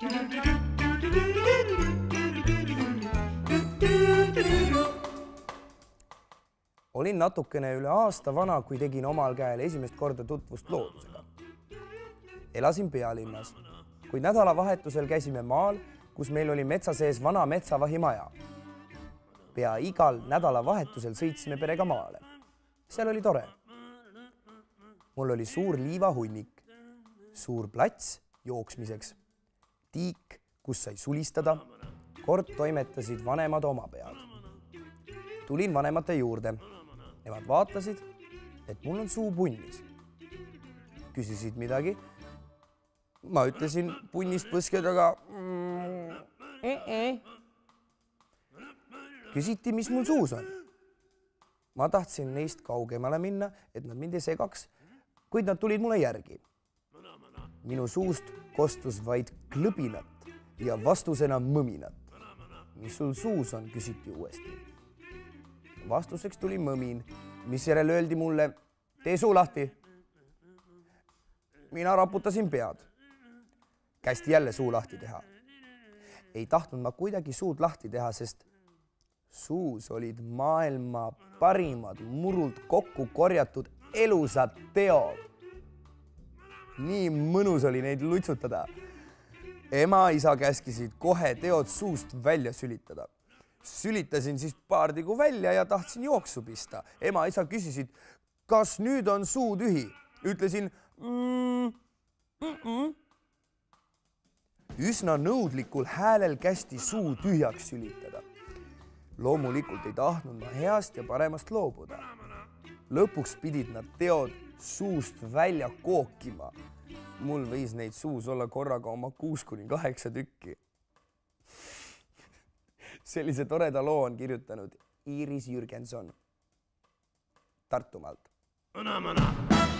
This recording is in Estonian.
Olin natukene üle aasta vana, kui tegin omal käel esimest korda tutvust loodusega. Elasin pealinnas, kuid nädalavahetusel käisime maal, kus meil oli metsa sees vana metsavahimaja. Pea igal nädalavahetusel sõitsime perega maale. Seal oli tore. Mul oli suur liivahunnik, suur plats jooksmiseks, tiik, kus sai sulistada, kord toimetasid vanemad oma pead. Tulin vanemate juurde. Nemad vaatasid, et mul on suu punnis. Küsisid midagi. Ma ütlesin punnist põske taga. Küsiti, mis mul suus on. Ma tahtsin neist kaugemale minna, et nad mind ei segaks, kuid nad tulid mulle järgi. Minu suust kostus vaid klõbinat ja vastusena mõminat. Mis sul suus on, küsiti uuesti. Vastuseks tuli mõmin, mis järel öeldi mulle, tee suu lahti. Mina raputasin pead. Kästi jälle suu lahti teha. Ei tahtnud ma kuidagi suud lahti teha, sest suus olid maailma parimad murult kokku korjatud elusad teod. Nii mõnus oli neid lutsutada. Ema ja isa käskisid kohe teod suust välja sülitada. Sülitasin siis paar tigu välja ja tahtsin jooksu pista. Ema ja isa küsisid, kas nüüd on suu tühi? Ütlesin, Üsna nõudlikul häälel kästi suu tühjaks sülitada. Loomulikult ei tahtnud ma heast ja paremast loobuda. Lõpuks pidid nad teod suust välja kookima. Mul võis neid suus olla korraga oma 6–8 tükki. Sellise toreda loo on kirjutanud Iiris Jürgenson Tartumaalt.